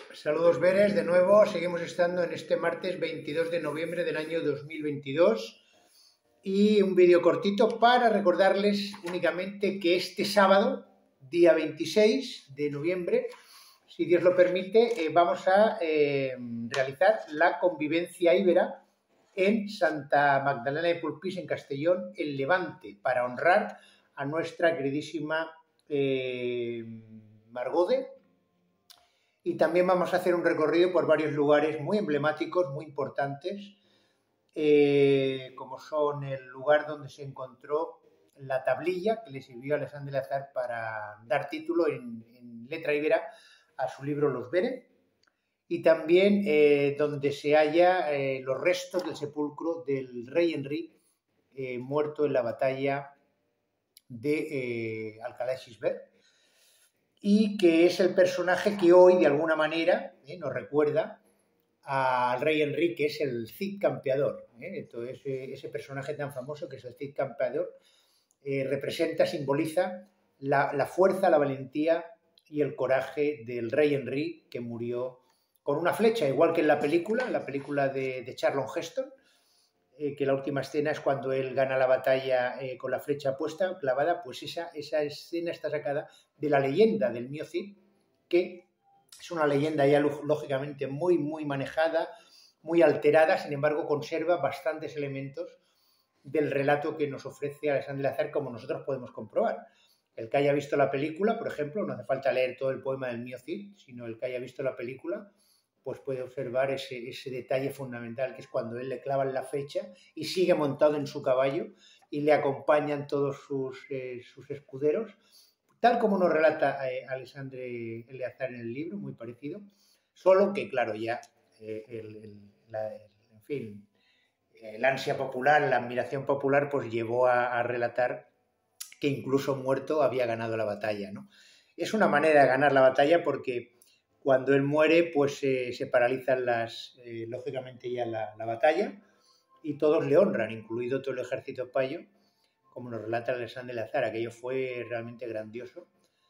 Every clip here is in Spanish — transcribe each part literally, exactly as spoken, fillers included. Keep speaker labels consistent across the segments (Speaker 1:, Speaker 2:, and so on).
Speaker 1: Saludos Veres, de nuevo, seguimos estando en este martes veintidós de noviembre del año dos mil veintidós y un vídeo cortito para recordarles únicamente que este sábado, día veintiséis de noviembre, si Dios lo permite, eh, vamos a eh, realizar la convivencia íbera en Santa Magdalena de Polpís, en Castellón, en Levante, para honrar a nuestra queridísima eh, Margode. Y también vamos a hacer un recorrido por varios lugares muy emblemáticos, muy importantes, eh, como son el lugar donde se encontró la tablilla que le sirvió a Alexandre Lazar para dar título en, en letra íbera a su libro Los Vere, y también eh, donde se halla eh, los restos del sepulcro del rey Henry, eh, muerto en la batalla de eh, Alcalá de Xivert, y que es el personaje que hoy, de alguna manera, eh, nos recuerda al rey Henry, que es el Cid Campeador. ¿eh? Entonces, ese, ese personaje tan famoso que es el Cid Campeador eh, representa, simboliza la, la fuerza, la valentía y el coraje del rey Henry, que murió con una flecha, igual que en la película, en la película de, de Charlton Heston, eh, que la última escena es cuando él gana la batalla eh, con la flecha puesta, clavada. Pues esa, esa escena está sacada de la leyenda del mío Cid, que es una leyenda ya lógicamente muy, muy manejada, muy alterada, sin embargo conserva bastantes elementos del relato que nos ofrece Alexandre Lazar, como nosotros podemos comprobar. El que haya visto la película, por ejemplo, no hace falta leer todo el poema del mío Cid, sino el que haya visto la película, pues puede observar ese, ese detalle fundamental, que es cuando él le clavan la flecha y sigue montado en su caballo y le acompañan todos sus, eh, sus escuderos, tal como nos relata eh, Alexandre Lazar en el libro, muy parecido, solo que, claro, ya eh, el, el, la, el, en fin, el ansia popular, la admiración popular, pues llevó a, a relatar que incluso muerto había ganado la batalla, ¿no? Es una manera de ganar la batalla, porque cuando él muere, pues eh, se paralizan las, eh, lógicamente ya la, la batalla, y todos le honran, incluido todo el ejército payo, como nos relata Alexandre Lazar. Aquello fue realmente grandioso,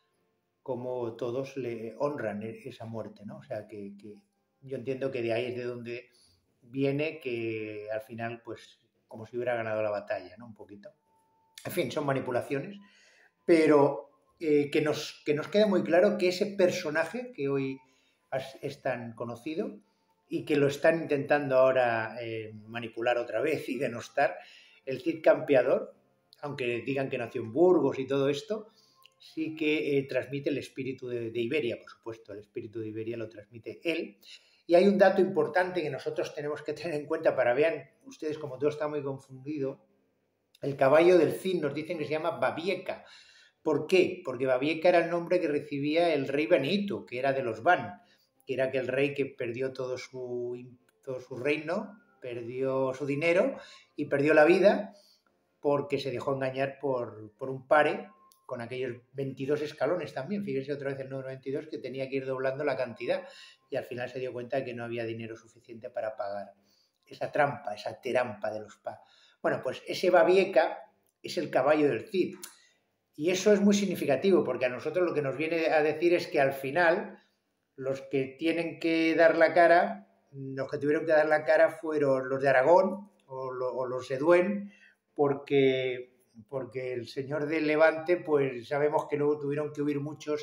Speaker 1: como todos le honran esa muerte, ¿no? O sea, que, que yo entiendo que de ahí es de donde viene que al final, pues, como si hubiera ganado la batalla, ¿no? Un poquito. En fin, son manipulaciones, pero eh, que, nos, que nos queda muy claro que ese personaje que hoy es tan conocido y que lo están intentando ahora eh, manipular otra vez y denostar, el Cid Campeador, aunque digan que nació en Burgos y todo esto, sí que eh, transmite el espíritu de, de Iberia, por supuesto, el espíritu de Iberia lo transmite él. Y hay un dato importante que nosotros tenemos que tener en cuenta para vean ustedes, como todo está muy confundido. El caballo del Cid nos dicen que se llama Babieca. ¿Por qué? Porque Babieca era el nombre que recibía el rey Benito, que era de los Van, que era aquel rey que perdió todo su, todo su reino, perdió su dinero y perdió la vida porque se dejó engañar por, por un pare con aquellos veintidós escalones también. Fíjense otra vez el número veintidós, que tenía que ir doblando la cantidad, y al final se dio cuenta de que no había dinero suficiente para pagar esa trampa, esa terampa de los pa. Bueno, pues ese Babieca es el caballo del Cid. Y eso es muy significativo, porque a nosotros lo que nos viene a decir es que al final los que tienen que dar la cara, los que tuvieron que dar la cara fueron los de Aragón o, lo, o los de Duén, porque, porque el señor de Levante, pues sabemos que luego tuvieron que huir muchos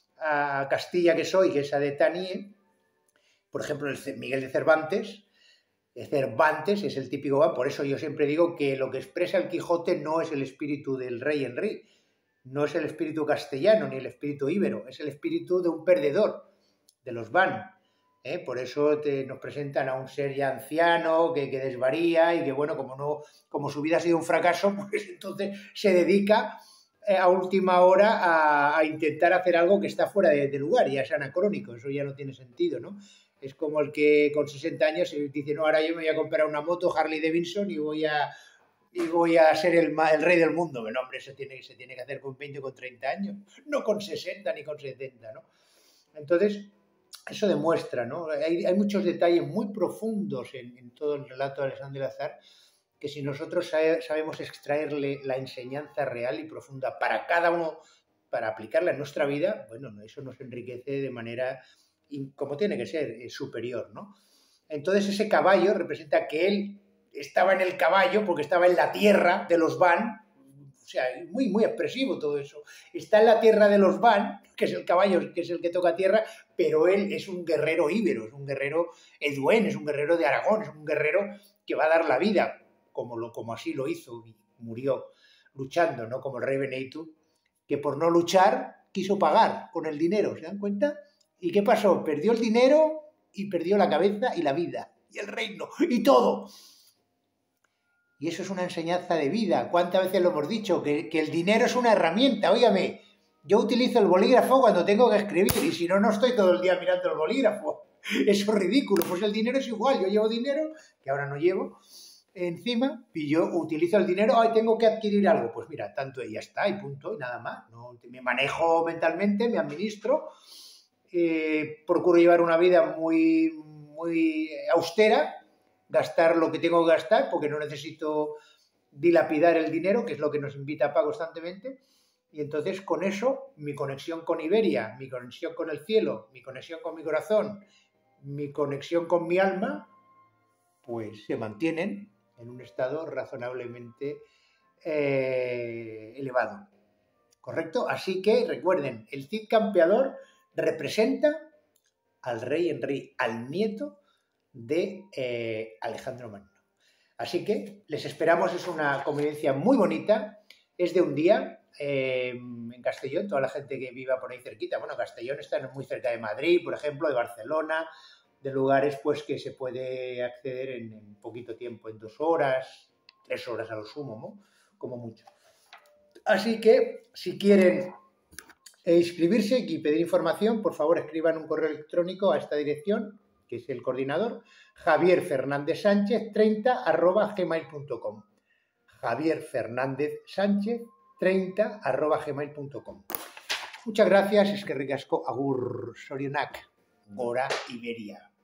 Speaker 1: a Castilla, que soy, que es a de Tanie. Por ejemplo, el Miguel de Cervantes. Cervantes es el típico Van. Por eso yo siempre digo que lo que expresa el Quijote no es el espíritu del rey Henry, no es el espíritu castellano ni el espíritu íbero, es el espíritu de un perdedor, de los Van. ¿eh? Por eso te, nos presentan a un ser ya anciano, que, que desvaría y que, bueno, como, no, como su vida ha sido un fracaso, pues entonces se dedica eh, a última hora a, a intentar hacer algo que está fuera de, de lugar, ya es anacrónico, eso ya no tiene sentido, ¿no? Es como el que con sesenta años dice, no, ahora yo me voy a comprar una moto Harley Davidson y voy a, y voy a ser el, el rey del mundo. Bueno, hombre, eso tiene, se tiene que hacer con veinte o con treinta años, no con sesenta ni con setenta, ¿no? Entonces, eso demuestra, ¿no? Hay, hay muchos detalles muy profundos en, en todo el relato de Alexandre Lazar, que si nosotros sabe, sabemos extraerle la enseñanza real y profunda para cada uno, para aplicarla en nuestra vida, bueno, eso nos enriquece de manera y como tiene que ser, eh, superior, ¿no? Entonces ese caballo representa que él estaba en el caballo porque estaba en la tierra de los Van, o sea, muy, muy expresivo todo eso. Está en la tierra de los Van, que es el caballo, que es el que toca tierra, pero él es un guerrero íbero, es un guerrero eduén, es un guerrero de Aragón, es un guerrero que va a dar la vida, como, lo, como así lo hizo y murió luchando, ¿no? Como el rey Beneitu, que por no luchar quiso pagar con el dinero, ¿se dan cuenta? ¿Y qué pasó? Perdió el dinero y perdió la cabeza y la vida, y el reino, y todo. Y eso es una enseñanza de vida. ¿Cuántas veces lo hemos dicho? Que, que el dinero es una herramienta. Óigame, yo utilizo el bolígrafo cuando tengo que escribir y si no, no estoy todo el día mirando el bolígrafo. Eso es ridículo. Pues el dinero es igual. Yo llevo dinero, que ahora no llevo, encima, y yo utilizo el dinero. Ay, tengo que adquirir algo. Pues mira, tanto y ya está, y punto, y nada más. No, me manejo mentalmente, me administro, eh, procuro llevar una vida muy, muy austera, gastar lo que tengo que gastar, porque no necesito dilapidar el dinero, que es lo que nos invita a pagar constantemente, y entonces con eso, mi conexión con Iberia, mi conexión con el cielo, mi conexión con mi corazón, mi conexión con mi alma, pues se mantienen en un estado razonablemente eh, elevado. ¿Correcto? Así que recuerden, el Cid campeador representa al rey Henry, al nieto de eh, Alejandro Magno. Así que les esperamos, es una convivencia muy bonita, es de un día eh, en Castellón, toda la gente que viva por ahí cerquita, bueno, Castellón está muy cerca de Madrid, por ejemplo, de Barcelona, de lugares pues que se puede acceder en, en poquito tiempo, en dos horas, tres horas a lo sumo, ¿no? Como mucho. Así que si quieren eh, inscribirse y pedir información, por favor escriban un correo electrónico a esta dirección, que es el coordinador, Javier Fernández Sánchez treinta arroba gmail punto com. Javier Fernández Sánchez treinta arroba gmail punto com. Muchas gracias, eskerrik asko, agur, sorionak, gora Iberia.